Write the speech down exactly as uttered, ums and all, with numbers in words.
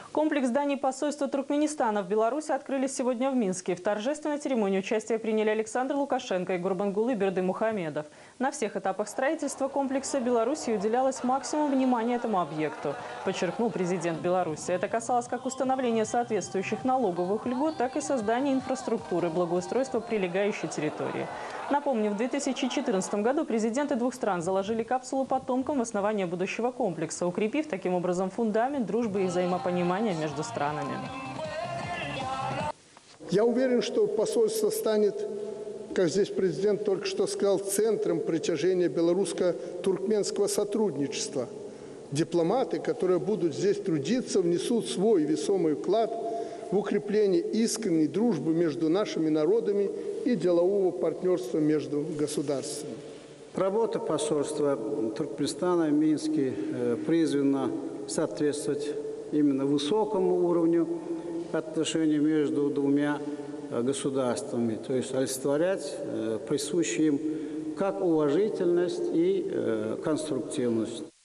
Комплекс зданий посольства Туркменистана в Беларуси открыли сегодня в Минске. В торжественной церемонии участие приняли Александр Лукашенко и Гурбангулы Бердымухамедов. На всех этапах строительства комплекса Беларуси уделялось максимум внимания этому объекту, подчеркнул президент Беларуси. Это касалось как установления соответствующих налоговых льгот, так и создания инфраструктуры благоустройства прилегающей территории. Напомню, в две тысячи четырнадцатом году президенты двух стран заложили капсулу потомкам в основание будущего комплекса, укрепив таким образом фундамент дружбы и взаимопонимания между странами. Я уверен, что посольство станет, как здесь президент только что сказал, центром притяжения белорусско-туркменского сотрудничества. Дипломаты, которые будут здесь трудиться, внесут свой весомый вклад в укрепление искренней дружбы между нашими народами и делового партнерства между государствами. Работа посольства Туркменистана в Минске призвана соответствовать именно высокому уровню отношений между двумя государствами, то есть олицетворять присущие им как уважительность и конструктивность.